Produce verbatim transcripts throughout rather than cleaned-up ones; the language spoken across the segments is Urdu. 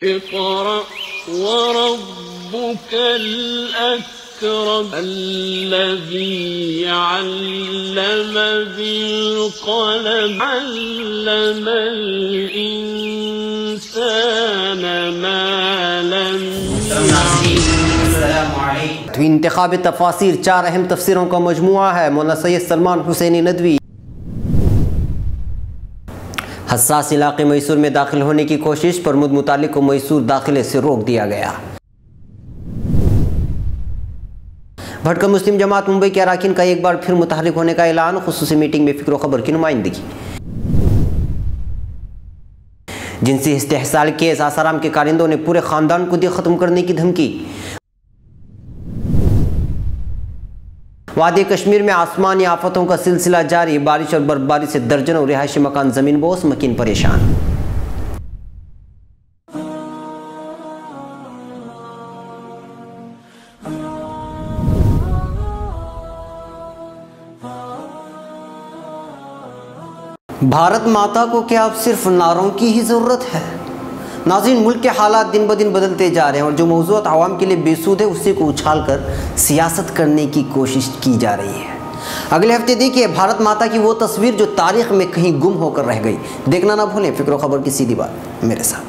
اقرأ وربك الأكرم الذي علم بالقلم علم الإنسان ما لم يعلم. انتخاب تفاسیر چار اہم تفسیروں کا مجموعہ ہے. مولانا سید سلمان حسینی ندوی. حساس علاقے میسور میں داخل ہونے کی کوشش، پرمود متعلق کو میسور داخلے سے روک دیا گیا. بھٹکل مسلم جماعت ممبئی کے اراکین کا ایک بار پھر متحرک ہونے کا اعلان، خصوصی میٹنگ میں فکر و خبر کی نمائندگی. جنسی استحصال کیس، آسارام کے کارندوں نے پورے خاندان کو دی ختم کرنے کی دھمکی. وادی کشمیر میں آسمانی آفتوں کا سلسلہ جاری، بارش اور برفباری سے درجنوں رہائشی مکان زمین بوس، مکین پریشان. بھارت ماتا کو کیا اب صرف نعروں کی ہی ضرورت ہے؟ ناظرین، ملک کے حالات دن بدن بدلتے جا رہے ہیں اور جو موضوعات عوام کے لیے بے سود ہے اسی کو اچھال کر سیاست کرنے کی کوشش کی جا رہی ہے. اگلے ہفتے دیکھیے بھارت ماتا کی وہ تصویر جو تاریخ میں کہیں گم ہو کر رہ گئی. دیکھنا نہ بھولیں. فکر و خبر کی سیدھی بات میرے ساتھ.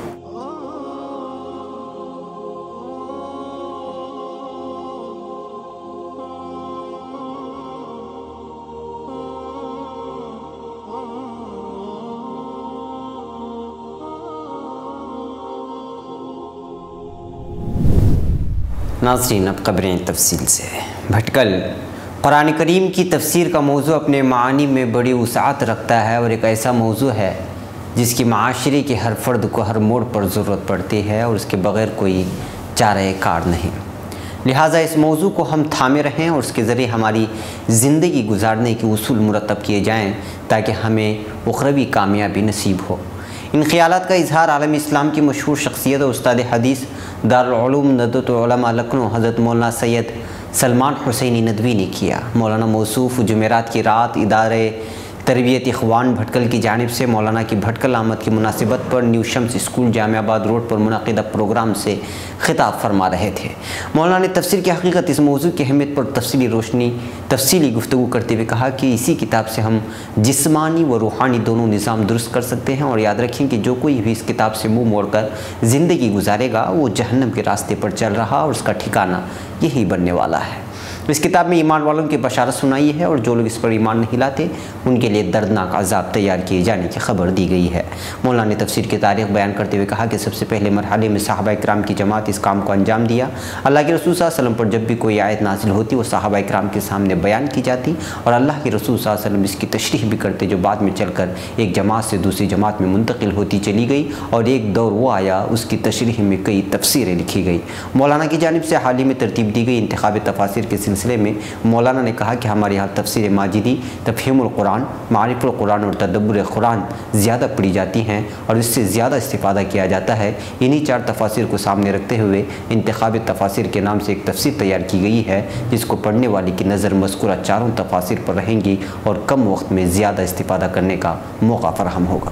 ناظرین، اب خبریں تفصیل سے. بھٹکل قرآن کریم کی تفسیر کا موضوع اپنے معانی میں بڑی وسعت رکھتا ہے اور ایک ایسا موضوع ہے جس کی معاشرے کے ہر فرد کو ہر موڑ پر ضرورت پڑتی ہے اور اس کے بغیر کوئی چارہ کار نہیں. لہٰذا اس موضوع کو ہم تھامے رہیں اور اس کے ذریعے ہماری زندگی گزارنے کے اصول مرتب کیے جائیں تاکہ ہمیں اخروی کامیابی نصیب ہو. ان خیالات کا اظہار عالم اسلام کی مشہور شخصیت اور استاد حدیث دارالعلوم ندوۃ العلماء لکھنؤ حضرت مولانا سید سلمان حسینی ندوی نے کیا. مولانا موصوف جمعرات کی رات ادارے تربیت اخوان بھٹکل کی جانب سے مولانا کی بھٹکل آمد کی مناسبت پر نیو شمس اسکول جامع آباد روڈ پر منعقدہ پروگرام سے خطاب فرما رہے تھے. مولانا نے تفسیر کی حقیقت، اس موضوع کی اہمیت پر تفصیلی روشنی تفصیلی گفتگو کرتے ہوئے کہا کہ اسی کتاب سے ہم جسمانی و روحانی دونوں نظام درست کر سکتے ہیں اور یاد رکھیں کہ جو کوئی بھی اس کتاب سے منہ موڑ کر زندگی گزارے گا وہ جہنم کے راستے پر چل رہا اور اس کا ٹھکانہ یہی بننے والا ہے. اس کتاب میں ایمان والوں کی بشارت سنائی ہے اور جو لوگ اس پر ایمان نہیں لاتے ان کے لیے دردناک عذاب تیار کیے جانے کی خبر دی گئی ہے. مولانا نے تفسیر کی تاریخ بیان کرتے ہوئے کہا کہ سب سے پہلے مرحلے میں صحابہ کرام کی جماعت اس کام کو انجام دیا. اللہ کے رسول صلی اللہ علیہ وسلم پر جب بھی کوئی آیت نازل ہوتی وہ صحابہ کرام کے سامنے بیان کی جاتی اور اللہ کے رسول صلی اللہ علیہ وسلم اس کی تشریح بھی کرتے جو بعد میں چل کر ایک جماعت سے دوسری جماعت میں منتقل ہوتی چلی گئی اور ایک دور وہ آیا اس کی تشریح میں کئی تفسیریں لکھی گئی. مولانا کی جانب سے حال ہی میں ترتیب دی گئی انتخاب تفاسیر کے سلسلے میں مولانا نے کہا کہ ہمارے یہاں تفسیر ماجدی، تفہیم القرآن، معرف القرآن اور تدبر قرآن زیادہ پڑھی جاتی ہیں اور اس سے زیادہ استفادہ کیا جاتا ہے. انہی چار تفاسیر کو سامنے رکھتے ہوئے انتخاب تفاسیر کے نام سے ایک تفسیر تیار کی گئی ہے جس کو پڑھنے والے کی نظر مذکورہ چاروں تفاسیر پر رہیں گی اور کم وقت میں زیادہ استفادہ کرنے کا موقع فراہم ہوگا.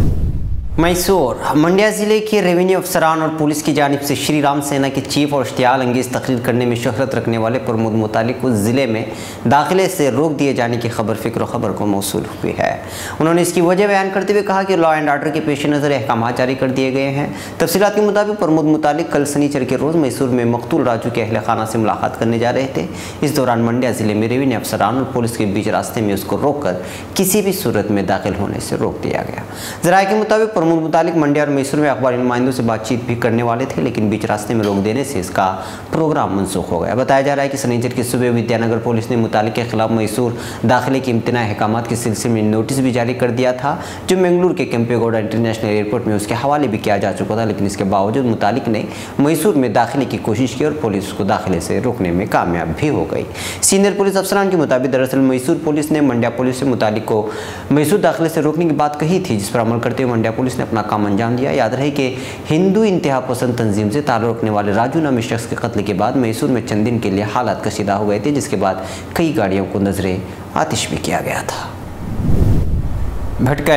میسور منڈیا ضلع کے ریونیو افسران اور پولیس کی جانب سے شری رام سینا کے چیف اور اشتعال انگیز تقریر کرنے میں شہرت رکھنے والے پرمود متعلق کو ضلع میں داخلے سے روک دیے جانے کی خبر فکر و خبر کو موصول ہوئی ہے. انہوں نے اس کی وجہ بیان کرتے ہوئے کہا کہ لا اینڈ آرڈر کے پیش نظر احکامات جاری کر دیے گئے ہیں. تفصیلات کے مطابق پرمود متعلق کل سنیچر کے روز میسور میں مقتول راجو کے اہل خانہ سے ملاقات کرنے جا رہے تھے. اس دوران منڈیا ضلع میں ریونیو افسران اور پولیس کے بیچ راستے میں اس کو روک کر کسی بھی صورت میں داخل ہونے سے روک دیا گیا. ذرائع کے مطابق پرمود متعلق منڈیا اور میسور میں اخباری نمائندوں سے بات چیت بھی کرنے والے تھے لیکن بیچ راستے میں روک دینے سے اس کا پروگرام منسوخ ہو گیا. بتایا جا رہا ہے کہ سنیچر کی صبح ودیا نگر پولیس نے متعلق کے خلاف میسور داخلے کے امتناع احکامات کے سلسلے میں نوٹس بھی جاری کر دیا تھا جو منگلور کے کیمپے گوڑا انٹرنیشنل ایئرپورٹ میں اس کے حوالے بھی کیا جا چکا تھا لیکن اس کے باوجود متعلق نے میسور میں داخلے کی کوشش کی اور پولیس کو داخلے سے روکنے میں کامیاب بھی ہو گئی. سینئر پولیس افسران کے مطابق دراصل میسور پولیس نے منڈیا پولیس سے متعلق کو میسور داخلے سے روکنے کی بات کہی تھی جس پر عمل کرتے ہوئے منڈیا پولیس نے اپنا کام انجام دیا. یاد رہے کہ ہندو انتہا پسند تنظیم سے تعلق رکھنے والے راجو نامی شخص کے قتل کے بعد میسور میں چند دن کے لیے حالات کشیدہ ہو گئے تھے جس کے بعد کئی گاڑیوں کو نظر آتش بھی کیا گیا تھا. بھٹکل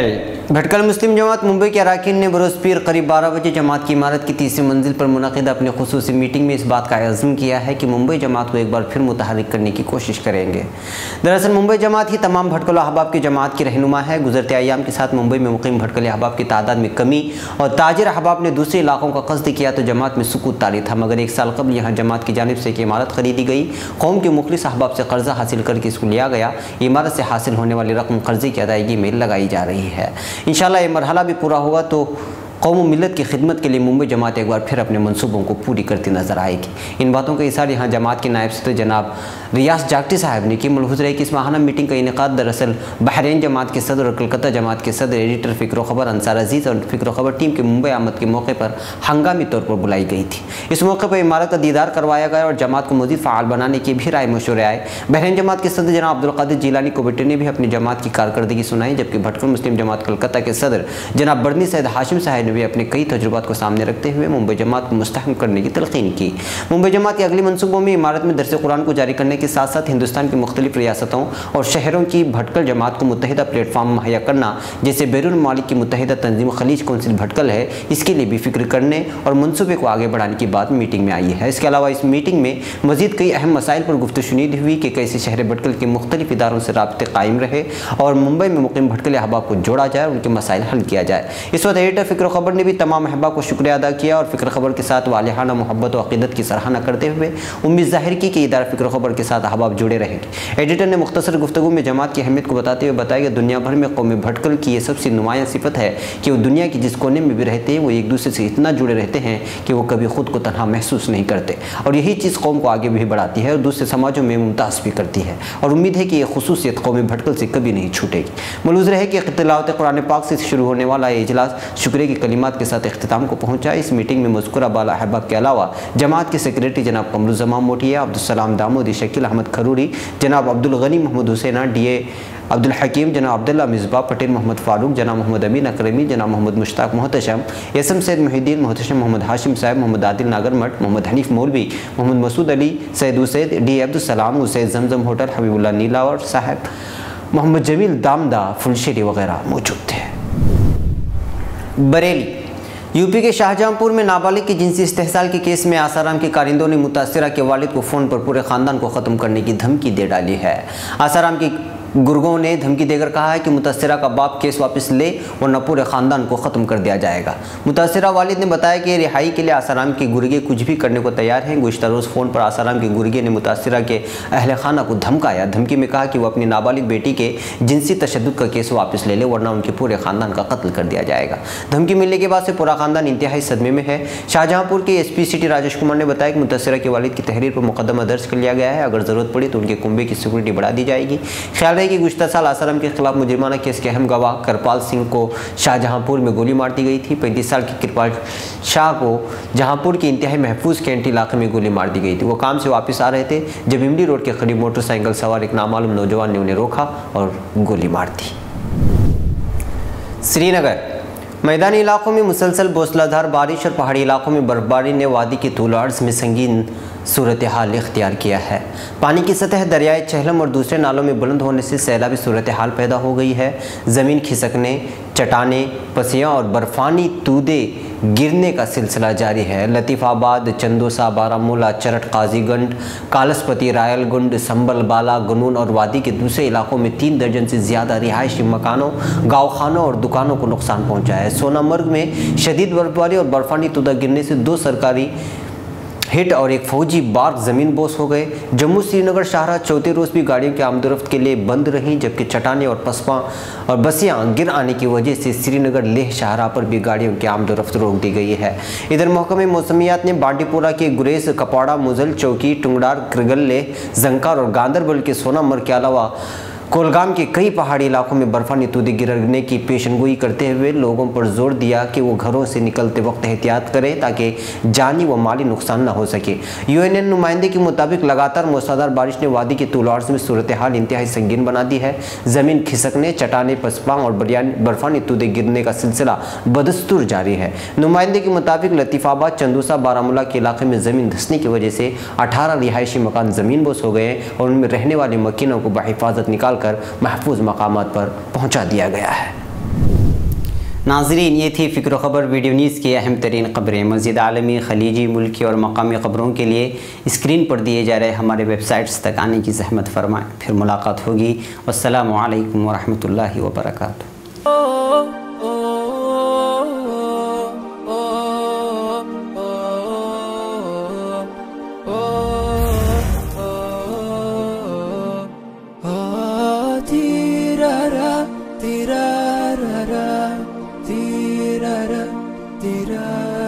بھٹکل مسلم جماعت ممبئی کے اراکین نے بروز پیر قریب بارہ بجے جماعت کی عمارت کی تیسری منزل پر منعقدہ اپنی خصوصی میٹنگ میں اس بات کا عزم کیا ہے کہ ممبئی جماعت کو ایک بار پھر متحرک کرنے کی کوشش کریں گے۔ دراصل ممبئی جماعت ہی تمام بھٹکل احباب کی جماعت کی رہنما ہے۔ گزرتے ایام کے ساتھ ممبئی میں مقیم بھٹکل احباب کی تعداد میں کمی اور تاجر احباب نے دوسرے علاقوں کا قصد کیا تو جماعت میں سکوت طاری تھا، مگر ایک سال قبل یہاں جماعت کی جانب سے ایک عمارت خریدی گئی۔ قوم کے مخلص احباب سے قرضہ حاصل کر کے اس کو لیا گیا۔ عمارت سے حاصل ہونے والی رقم قرضے کی ادائیگی میں لگائی جا رہی ہے۔ انشاءاللہ یہ مرحلہ بھی پورا ہوگا تو قوم و ملت کی خدمت کے لیے ممبئی جماعت ایک بار پھر اپنے منصوبوں کو پوری کرتی نظر آئے گی۔ ان باتوں کا اظہار یہاں جماعت کے نائب صدر جناب ریاض جاگٹی صاحب نے کی۔ ملحوظ رہے کہ اس ماہانہ میٹنگ کا انعقاد دراصل بحرین جماعت کے صدر اور کلکتہ جماعت کے صدر ایڈیٹر فکر و خبر انصار عزیز اور فکر و خبر ٹیم کے ممبئی آمد کے موقع پر ہنگامی طور پر بلائی گئی تھی۔ اس موقع پر عمارت کا دیدار کروایا گیا اور جماعت کو مزید فعال بنانے کی بھی رائے مشورے آئے۔ بحرین جماعت کے صدر جناب عبدالقادر جیلانی کو بیٹے نے بھی اپنی جماعت کی کارکردگی سنائی، جبکہ بھٹکل مسلم جماعت کلکتہ کے صدر جناب برنی سید ہاشم صاحب نے بھی اپنے کئی تجربات کو سامنے رکھتے ہوئے ممبئی جماعت کو مستحکم کرنے کی تلقین کی۔ ممبئی جماعت کے اگلی منصوبوں میں عمارت میں درس قرآن کو جاری کرنے کے ساتھ ساتھ ہندوستان کی مختلف ریاستوں اور شہروں کی بھٹکل جماعت کو متحدہ پلیٹ فارم مہیا کرنا، جیسے بیرون ممالک کی متحدہ تنظیم خلیج کونسل بھٹکل ہے، اس کے لیے بھی فکر کرنے اور منصوبے کو آگے بڑھانے کی بات میٹنگ میں آئی ہے۔ اس کے علاوہ اس میٹنگ میں مزید کئی اہم مسائل پر گفتگو شنید ہوئی کہ کیسے شہر بھٹکل کے مختلف اداروں سے رابطے قائم رہے اور ممبئی میں مقیم بھٹکل احباب کو جوڑا جائے اور ان کے مسائل حل کیا جائے۔ اس وقت ایڈیٹر فکر و خبر نے بھی تمام احباب کو شکریہ ادا کیا اور فکر خبر کے ساتھ والہانہ محبت و عقیدت کی سراہنا کرتے ہوئے امید ظاہر کی کہ ادارہ فکر خبر کے ساتھ احباب جڑے رہیں گے۔ ایڈیٹر نے مختصر گفتگو میں جماعت کی اہمیت کو بتاتے ہوئے بتایا کہ دنیا بھر میں قوم بھٹکل کی یہ سب سے نمایاں صفت ہے کہ وہ دنیا کی جس کونے میں بھی رہتے ہیں وہ ایک دوسرے سے اتنا جڑے رہتے ہیں کہ وہ کبھی خود کو تنہا محسوس نہیں کرتے، اور یہی چیز قوم کو آگے بھی بڑھاتی ہے اور دوسرے سماجوں میں ممتاز بھی کرتی ہے، اور امید ہے کہ یہ خصوصیت قوم بھٹکل سے کبھی نہیں چھوٹے گی۔ ملحوظ رہے کہ تلاوت قرآن پاک سے شروع ہونے والا یہ اجلاس شکریہ کی کلمات کے ساتھ اختتام کو پہنچا۔ اس میٹنگ میں مذکورہ بالا احباب کے علاوہ جماعت کے سیکریٹری جناب قمر الزمان موٹیا، عبدالسلام دامودی، شکیل احمد کھروری، جناب عبدالغنی محمد حسینہ، ڈی اے عبدالحکیم، جناب عبداللہ مصباح، پٹیل محمد فاروق، جناب محمد امین اکرمی، جناب محمد مشتاق محتشم، یسم سید محی الدین محتشم، محمد ہاشم صاحب، محمد عادل ناگرمٹ، Mohammed Hanif Maulvi, Mohammed Masood Ali, Syed Usaid, D A Abdussalam, Usaid Zamzam hotel, Habibullah Nilawar صاحب، محمد جمیل دامدہ فلشیری وغیرہ موجود تھے۔ بریلی یو پی کے شاہجہاں پور میں نابالغ کی جنسی استحصال کے کیس میں آسارام کے کارندوں نے متاثرہ کے والد کو فون پر پورے خاندان کو ختم کرنے کی دھمکی دے ڈالی ہے۔ آسارام کی گرگوں نے دھمکی دے کر کہا ہے کہ متاثرہ کا باپ کیس واپس لے ورنہ پورے خاندان کو ختم کر دیا جائے گا۔ متاثرہ والد نے بتایا کہ رہائی کے لیے آسارام کے گرگے کچھ بھی کرنے کو تیار ہیں۔ گزشتہ روز فون پر آسارام کے گرگے نے متاثرہ کے اہل خانہ کو دھمکایا۔ دھمکی میں کہا کہ وہ اپنی نابالغ بیٹی کے جنسی تشدد کا کیس واپس لے لے ورنہ ان کے پورے خاندان کا قتل کر دیا جائے گا۔ دھمکی ملنے کے بعد سے پورا خاندان انتہائی صدمے میں ہے۔ شاہجہاں پور کے S P city Rajesh Kumar نے بتایا کہ متاثرہ کے والد کی تحریر پر مقدمہ درج کر لیا گیا ہے، اگر ضرورت پڑی تو ان کے کنبے کی سیکورٹی بڑھا دی جائے گی۔ خیال رہے کہ گزشتہ سال آسارام کے خلاف مجرمانہ کیس کے اہم گواہ کرپال سنگھ کو شاہجہاں پور میں گولی مار دی گئی تھی۔ پینتیس سال کی کرپال شاہ کو جہاں پور کے انتہائی محفوظ کینٹی علاقے میں گولی مار دی گئی تھی۔ وہ کام سے واپس آ رہے تھے جب املی روڈ کے قریب موٹر سائیکل سوار ایک نامعلوم نوجوان نے انہیں روکا اور گولی مار دی۔ سری نگر میدانی علاقوں میں مسلسل موسلادھار بارش اور پہاڑی علاقوں میں برف باری نے وادی کے طول و عرض میں سنگین صورتحال اختیار کیا ہے۔ پانی کی سطح دریائے چہلم اور دوسرے نالوں میں بلند ہونے سے سیلابی صورتحال پیدا ہو گئی ہے۔ زمین کھسکنے، چٹانیں، پسیاں اور برفانی تودے گرنے کا سلسلہ جاری ہے۔ لطیف آباد، چندوسا، بارہمولہ، چرٹ، قاضی گنج، کالسپتی، رائل گنڈ، سنبل، بالا گنون اور وادی کے دوسرے علاقوں میں تین درجن سے زیادہ رہائشی مکانوں، گاؤں خانوں اور دکانوں کو نقصان پہنچا ہے۔ سونا مرگ میں شدید برفباری اور برفانی تودہ گرنے سے دو سرکاری ہٹ اور ایک فوجی بارک زمین بوس ہو گئے۔ جموں سری نگر شاہراہ چوتھے روز بھی گاڑیوں کی آمد و رفت کے لیے بند رہیں، جبکہ چٹانیں اور پسپاں اور بسیاں گر آنے کی وجہ سے سری نگر لیہ شاہراہ پر بھی گاڑیوں کی آمد و رفت روک دی گئی ہے۔ ادھر محکمہ موسمیات نے بانڈی پورہ کے گریز، کپواڑہ، موزل، چوکی، ٹنگڈار، کرگلے، زنکار اور گاندربل کے سونا مرگ کے علاوہ کولگام کے کئی پہاڑی علاقوں میں برفانی تودے گرنے کی پیشن گوئی کرتے ہوئے لوگوں پر زور دیا کہ وہ گھروں سے نکلتے وقت احتیاط کریں تاکہ جانی و مالی نقصان نہ ہو سکے۔ یو این این نمائندے کے مطابق لگاتار موسلادھار بارش نے وادی کے طول و عرض میں صورتحال انتہائی سنگین بنا دی ہے۔ زمین کھسکنے، چٹانیں، پسپاں اور برفانی تودے گرنے کا سلسلہ بدستور جاری ہے۔ نمائندے کے مطابق لطیف آباد، چندوسا، بارہمولہ کے علاقے میں زمین دھسنے کی وجہ سے اٹھارہ رہائشی مکان زمین بوس ہو گئے اور ان میں رہنے والے مکینوں کو بحفاظت نکال کر محفوظ مقامات پر پہنچا دیا گیا ہے۔ नाज़रीन, ये थी फ़िक्र ख़बर वीडियो न्यूज़ की अहम तरीन ख़बरें। मज़ीद आलमी, ख़लीजी, मुल्की और मकामी ख़बरों के लिए स्क्रीन पर दिए जा रहे हमारे वेबसाइट्स तक आने की ज़हमत फरमाएँ। फिर मुलाकात होगी। वस्सलामु अलैकुम वरहमतुल्लाहि वबरकातुहू। Tira, tira, tira, tira.